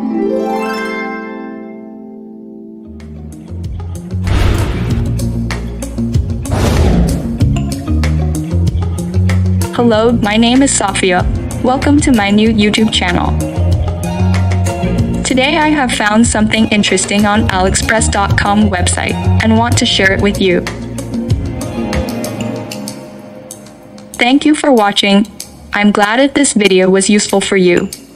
Hello, my name is Sofia. Welcome to my new YouTube channel. Today I have found something interesting on AliExpress.com website and want to share it with you. Thank you for watching. I'm glad if this video was useful for you.